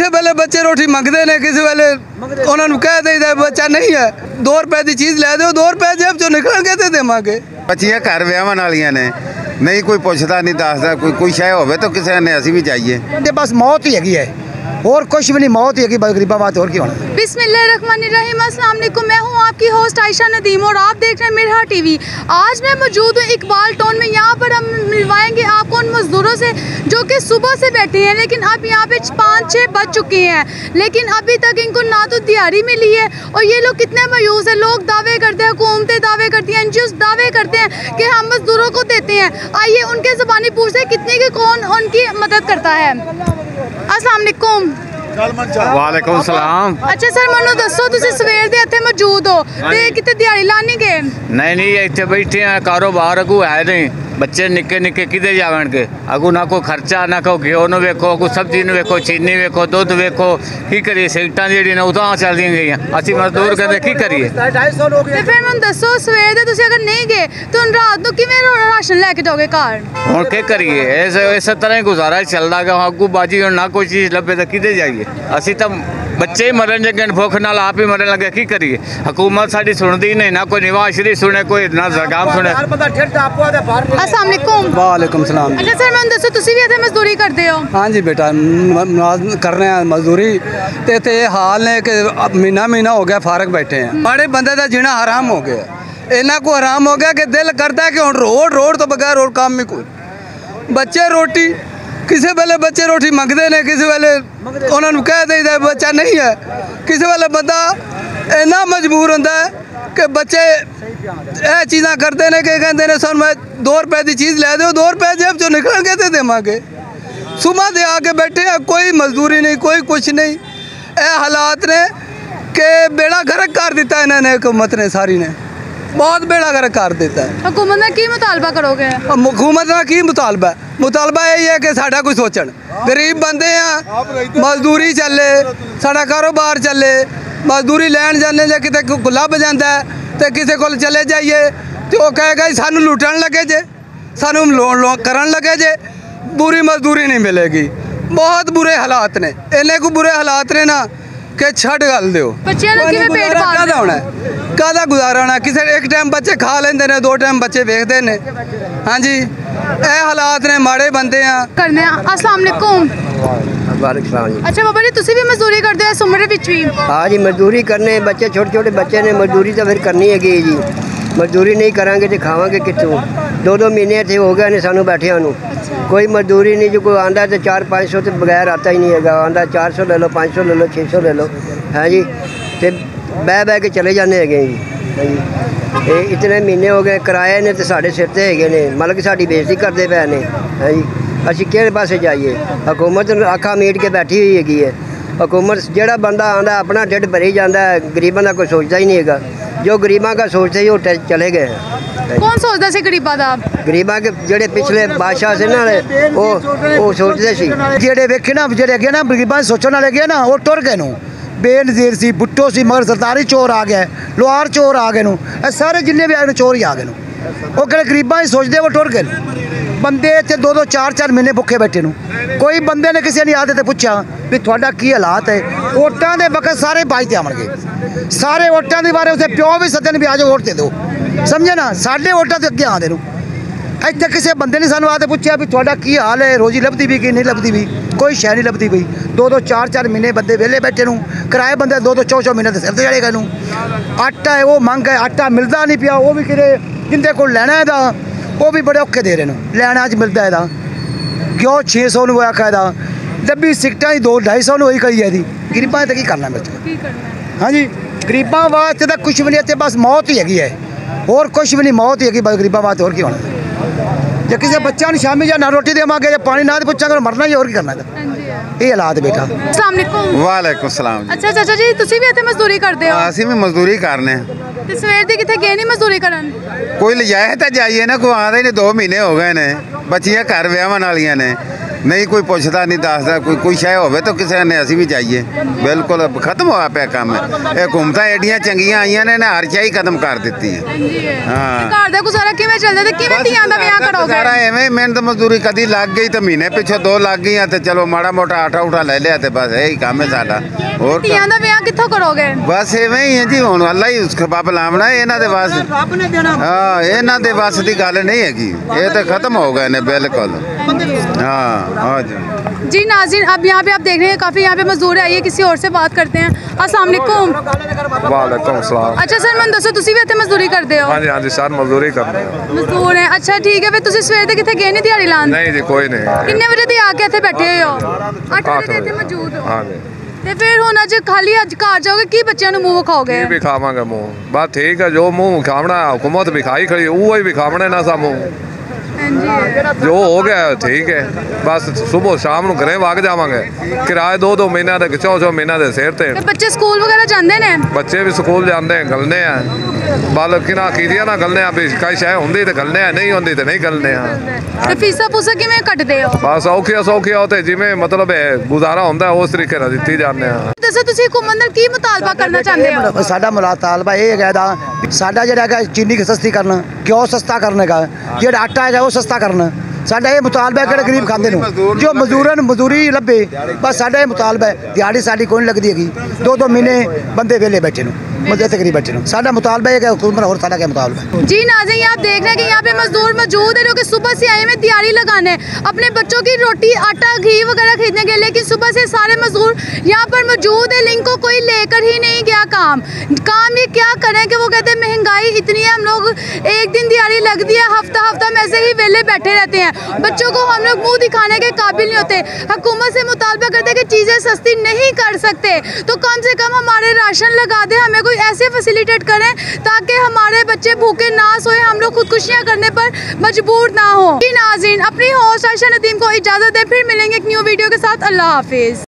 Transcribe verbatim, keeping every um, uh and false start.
किसी वेले बच्चे रोटी मंगते ने, किसी वेले उन्होंने कह देता बच्चा नहीं है, दो रुपए की चीज़ लै दो, दो रुपए जेब चो निकल के देवांगे। बच्चियां घर विआहण वालियां ने, नहीं कोई पुछदा नहीं दसदा, कोई कोई शय होवे तो किसी ने असीं भी जाइए। बस मौत ही हैगी है और कुछ भी नहीं, मौत ही है कि गरीबा बात और क्या होना। बिस्मिल्लाहिर्रहमानिर्रहीम, अस्सलाम वालेकुम। मैं हूँ आपकी होस्ट आयशा नदीम और आप देख रहे हैं मिरहा टीवी। आज मैं मौजूद हूँ इकबाल टाउन में। यहाँ पर हम मिलवाएंगे आपको उन मज़दूरों से जो कि सुबह से बैठे हैं, लेकिन अब यहाँ पे पाँच छः बज चुके हैं, लेकिन अभी तक इनको ना तो दिहाड़ी मिली है। और ये लोग कितने मायूस हैं। लोग दावे करते हैं, हुकूमतें दावे करती हैं, एन जी ओज़ दावे करते हैं कि हम मज़दूरों को देते हैं। आइए उनके ज़बानी पूछते हैं कितने के कौन उनकी मदद करता है। अस्सलाम वालेकुम। वालेकुम सलाम। अच्छा सर, मैनू दसो तुसीं सवेर दे इत्थे मौजूद हो ते किते दिहाड़ी लानी गए? नहीं नहीं, इत्थे बैठे हैं, कारोबार अगू है नहीं, बच्चे निक्के निक्के किते जावणगे, अगू ना कोई खर्चा, ना कोई घ्यो नूं वेखो, कोई सब्जी नूं वेखो, चीनी वेखो, दुध वेखो, की करिए? सिगटां जेहड़ी ने उतां चलदियां गईयां, असीं मजदूर कहंदे की करिए? ते फिर मैनू दसो सवेर दे तुसीं अगर नहीं गए तो हुण रात नूं किवें राशन लैके जाओगे घर? हुण की करिए? इस इस तरह ही गुजारा चलदा गया। अगू बाजी हुण ना कोई चीज़ लभे तो किते जाइए? असीं तां बच्चे ही मरन लगे, भुख नाल आप ही मरन लगे, की करिए? हुकूमत साडी सुनदी नहीं, ना कोई निवाशरी सुने, कोई ना जरगाम सुने। अस्सलाम वालेकुम। वालेकुम सलाम। अच्छा सर, मैनू दसो तुसीं भी इत्थे मजदूरी करदे हो? हाँ जी बेटा, कर रहे हैं मजदूरी। तो इतने ये हाल ने कि महीना महीना हो गया फारग बैठे हैं। माड़े बंदे का जीना हराम हो गया। इन्हों को हराम हो गया कि दिल करता है कि हुण रोड रोड तो बगैर और काम भी कोई। बच्चे रोटी किसी वेले बच्चे रोटी मंगते ने, किसी वेले उन्होंने कह देता बच्चा नहीं है। किसी वेले बंदा इन्ना मजबूर होंदा है कि बच्चे यह चीज़ा करते हैं कि कहते हैं सानू दो रुपए की चीज़ लै दो, दो रुपए जेब चो निकल के दे देवांगे। सुबह दे आके बैठे हैं, कोई मजदूरी नहीं, कोई कुछ नहीं। ये हालात ने कि बेड़ा गर्क कर दिता इन्होंने, हुकूमत ने सारी ने बहुत बेड़ा गर्क कर दिता है। हुकूमत का की मुतालबा करोगे? हुकूमत का की मुतालबा? मुतालबा यही है कि साडा कोई सोचण, गरीब बंदे हैं, मजदूरी चले, साडा कारोबार चले, मजदूरी लैन जाने जे किते लभ जाता है तो किसी को चले जाइए तो वह कहेगा सानू लुटन लगे जे, सानू लोन लो करन लगे जे, पूरी मजदूरी नहीं मिलेगी। बहुत बुरे हालात ने, इन्ने को बुरे हालात ने ना कि छड़ गल दो। कादा होना कादा गुजारा होना? किसी एक टाइम बच्चे खा लेंदे ने, दो टाइम बच्चे वेखते हैं। हाँ जी, ये हालात ने, माड़े बंदे हैं करने। अस्सलाम वालेकुम। अच्छा बाबा जी, तुसी भी मजदूरी करते हो सुमरे विच भी? हाँ जी, मजदूरी करने, बच्चे छोटे छोटे बच्चे ने, मजदूरी तो फिर करनी है जी। मजदूरी नहीं करांगे तो खावांगे कितों? दो दो महीने इतने हो गए ने सानू बैठिया नू, कोई मजदूरी नहीं। जो कोई आंदा तो चार पाँच सौ तो बगैर आता ही नहीं है। आंदा चार सौ ले लो, पाँच सौ ले लो, छे सौ ले लो, है जी। तो बह बह के चले जाने है जी। हाँ जी, ये इतने महीने हो गए किराए ने तो साढ़े सिर ते है ने, मतलब कि साड़ी बेइज्जती करते पे ने। है जी, असी किहड़े पासे जाइए? हुकूमत अखा मीट के बैठी हुई हैगी है। हुकूमत जिहड़ा बंदा आंदा अपना ढिड भरी जाता है, गरीबों का कोई सोचता ही नहीं है। जो गरीबों का सोचते ही वो चले गए हैं। कौन सोचता सी गरीबा दा? गरीबा के जेडे पिछले बादशाह से ना वो वो सोचते सी, जेडे वेखे ना जेडे अगे ना गरीबा सोचने वाले गए ना वो टुर गए नू। बेनज़ीर सी, भुट्टो सी, मगर सरदारी चोर आ गए, लोहार चोर आ गए नू, सारे जिन्ने भी आए चोर ही आ गए नू। वो कहते गरीबा ही सोचते वो टुर गए। बंदे इतने दो दो चार चार महीने भुखे बैठे नू। कोई बंदे ने किसी ने आते तो पूछा भी थोड़ा की हालात है? वोटां दे वक्त सारे बाजते आउणगे, सारे वोटां दे बारे उसके प्यो भी सदन भी आ जाओ वोट दे दो, समझे ना? साढ़े वोटां तो अगे आते नू। इतने किसी बंदे ने सानू आते पूछा भी थोड़ा की हाल है, रोजी लभदी भी कि नहीं लभदी भी? कोई शै नहीं लभदी पई। दो दो चार चार महीने बंदे वेले बैठे नू, किराए बंदे दो दो चौ चौ महीने तो सिर ते चढ़े गए नू। आटा है वो मंग है, आटा मिलता नहीं पिया, वो भी कि जिंदे को लैना है वो भी बड़े औखे दे रहे हैं। लैना अज मिलता है घ्यो छे सौ नू आखा है, डब्बी सिगटां ही दो ढाई सौ वही करी है। गरीबां तो की करना बच्चे? हाँ जी, गरीबां वास्ते तो कुछ भी नहीं, इतने बस मौत ही हैगी है और कुछ भी नहीं। मौत ही हैगी बस गरीबां वास्ते, और की होना? जो किसी बच्चा ने शामी जा ना रोटी देवांगे, या पानी ना पूछांगे मरना ही, और की करना? ये हालात बेटा। अस्सलाम वालेकुम। वालेकुम सलाम। अच्छा चाचा जी, तुसी भी इत्थे मजदूरी करते हो? असीं भी मजदूरी करने। ते सवेर दी किथे गए नहीं मजदूरी करन? कोई ले जाए तो जाइए ना, कोई आंदा ही नहीं। दो महीने हो गए ने, बच्चियां घर विआहण वालियां ने, ਨਹੀਂ ਕੋਈ ਪੁੱਛਦਾ ਨਹੀਂ ਦੱਸਦਾ ਕੋਈ ਕੋਈ ਸ਼ੈ ਹੋਵੇ ਤਾਂ ਕਿਸੇ ਨੇ ਅਸੀਂ ਵੀ ਜਾਈਏ ਬਿਲਕੁਲ ਖਤਮ ਹੋਇਆ ਪਿਆ ਕੰਮ ਇਹ ਹਕੂਮਤਾਂ ਐਡੀਆਂ ਚੰਗੀਆਂ ਆਈਆਂ ਨੇ ਨਾ ਹਰ ਸ਼ੈ ਖਤਮ ਕਰ ਦਿੱਤੀ ਹੈ ਹਾਂ ਘਰ ਦਾ ਗੁਜ਼ਾਰਾ ਕਿਵੇਂ ਚੱਲਦਾ ਤੇ ਕਿਵੇਂ ਧੀਆਂ ਦਾ ਵਿਆਹ ਕਰੋਗੇ? ਸਾਰਾ ਐਵੇਂ ਮਿਹਨਤ ਮਜ਼ਦੂਰੀ ਕਦੀ ਲੱਗ ਗਈ ਤੇ ਮਹੀਨੇ ਪਿੱਛੋਂ ਦੋ ਲੱਗ ਗਈਆਂ ਤੇ ਚਲੋ ਮਾੜਾ ਮੋਟਾ ਆਟਾ ਉਠਾ ਲੈ ਲਿਆ ਤੇ ਬਸ ਇਹੀ ਕੰਮ ਹੈ ਸਾਡਾ ਹੋਰ ਧੀਆਂ ਦਾ ਵਿਆਹ ਕਿੱਥੋਂ ਕਰੋਗੇ? ਬਸ ਐਵੇਂ ਹੀ ਹੈ ਜੀ ਹੁਣ ਅੱਲਾ ਹੀ ਉਸ ਖਬਾਬ ਲਾਵਣਾ ਇਹਨਾਂ ਦੇ ਵਾਸ ਹਾਂ ਇਹਨਾਂ ਦੇ ਵਾਸ ਦੀ ਗੱਲ ਨਹੀਂ ਹੈਗੀ ਇਹ ਤਾਂ खत्म हो गए ने बिल्कुल हाँ हाँ जी जी नाज़रीन, अब यहाँ पे आप देख रहे हैं काफ़ी यहाँ पे मजदूर आइए किसी और से बात करते हैं। अस्सलाम वालेकुम। वालेकुम सलाम। अच्छा सर मैं दसो तुसी भी इत्थे मजदूरी करते हो? हाँ जी हाँ जी सर मजदूरी करते हैं। मजदूर हैं, अच्छा ठीक है। फिर तुसी सवेर दे किथे गए नहीं दिहाड़ी लान? नहीं जी कोई नहीं। किन्ने बजे दी आके इत्थे बैठे हो? आठ बजे ते इत्थे मौजूद हो? हाँ जी। ਤੇ ਫਿਰ ਹੁਣ ਅੱਜ ਖਾਲੀ ਅੱਜ ਘਰ ਜਾਓਗੇ ਕੀ ਬੱਚਿਆਂ ਨੂੰ ਮੂੰਹ ਵਿਖਾਓਗੇ? ਕੀ ਵੀ ਖਾਵਾਂਗੇ ਮੂੰਹ ਬਸ ਠੀਕ ਹੈ ਜੋ ਮੂੰਹ ਖਾਵਣਾ ਹੁਕੂਮਤ ਵੀ ਖਾਈ ਖੜੀ ਉਹ ਹੀ ਵੀ ਖਾਵਣੇ ਨਾ ਸਾ ਮੂੰਹ जो हो गया ठीक है बस सुबह शाम ਨੂੰ ਘਰੇ ਵਗ ਜਾਵਾਂਗੇ ਕਿਰਾਏ ਦੋ ਦੋ ਮਹੀਨਿਆਂ ਦੇ ਚੌ ਚੌ ਮਹੀਨਿਆਂ ਦੇ ਸਿਰ ਤੇ। ਤੇ ਬੱਚੇ ਸਕੂਲ ਵਗੈਰਾ ਜਾਂਦੇ ਨੇ? ਬੱਚੇ ਵੀ ਸਕੂਲ ਜਾਂਦੇ ਗਲਨੇ ਆ ਬਾਲ ਕਿਨਾ ਕੀਦੀਆਂ ਨਾ ਗਲਨੇ ਆ ਵੀ ਕਈ ਸ਼ੈ ਹੁੰਦੀ ਤੇ ਗਲਨੇ ਆ ਨਹੀਂ ਹੁੰਦੀ ਤੇ ਨਹੀਂ ਗਲਨੇ ਆ। ਤੇ ਫੀਸਾਂ ਫੂਸਾਂ ਕਿਵੇਂ ਕੱਟਦੇ ਹੋ? ਬਸ ਔਖੀਆਂ ਸੌਖੀਆਂ ਤੇ ਜਿਵੇਂ ਮਤਲਬ ਗੁਜ਼ਾਰਾ ਹੁੰਦਾ ਉਸ ਤਰੀਕੇ ਨਾਲ ਦਿੱਤੀ ਜਾਂਦੇ ਆ। ਦੱਸੋ ਤੁਸੀਂ ਹੁਕੂਮਤ ਨਾਲ ਕੀ ਮੁਤਾਲਬਾ ਕਰਨਾ ਚਾਹੁੰਦੇ ਹੋ? ਸਾਡਾ ਮੁਤਾਲਬਾ ਇਹ ਹੈਗਾ ਦਾ ਸਾਡਾ ਜਿਹੜਾ ਹੈਗਾ ਚੀਨੀ ਸਸਤੀ ਕਰਨਾ ਕਿਉਂ ਸਸਤਾ ਕਰਨੇ ਦਾ ਜਿਹੜਾ ਆਟਾ ਹੈਗਾ ਉਹ ਸਸਤਾ ਕਰਨਾ ਸਾਡਾ ਇਹ ਮੁਤਾਲਬਾ ਹੈ। ਕਿਹੜੇ ਗਰੀਬ ਖਾਂਦੇ ਨੂੰ ਜੋ ਮਜ਼ਦੂਰਾਂ ਨੂੰ ਮਜ਼ਦੂਰੀ ਲੱਭੇ ਬਸ ਸਾਡਾ ਇਹ ਮੁਤਾਲਬਾ ਹੈ। ਦਿਹਾੜੀ ਸਾਡੀ ਕੋਈ ਨਹੀਂ ਲੱਗਦੀ ਹੈਗੀ ਦੋ ਦੋ ਮਹੀਨੇ ਬੰਦੇ ਵਿਹਲੇ ਬੈਠੇ ਨੂੰ मजे तक बैठे ना साडा मुतालबा है कि हुकूमत और साडा क्या मुतालबा है? जी नाज़रीन आप देख रहे हैं कि यहाँ पे मजदूर मौजूद है जो कि सुबह से आए हुए दिहाड़ी लगाने अपने बच्चों की रोटी आटा घी वगैरह खरीदने के लिए, लेकिन सुबह से सारे मजदूर यहाँ पर मौजूद है। लिंक को कोई लेकर ही नहीं गया काम काम ये क्या करें कि वो कहते हैं महंगाई इतनी है, हम लोग एक दिन दिहाड़ी लगती है हफ्ता हफ्ता में ऐसे ही वेले बैठे रहते हैं, बच्चों को हम लोग मुँह दिखाने के काबिल नहीं होते। हुकूमत से मुतालबा करते हैं कि चीज़ें सस्ती नहीं कर सकते तो कम से कम हमारे राशन लगा दे, हमें कोई ऐसे फैसिलिटेट करें ताकि हमारे बच्चे भूखे ना सोए, हम लोग खुदकुशियां करने पर मजबूर ना हो। नाज़रीन अपनी होस्ट आयशा नदीम को इजाज़त दें, फिर मिलेंगे एक न्यू वीडियो के साथ। अल्लाह हाफिज़।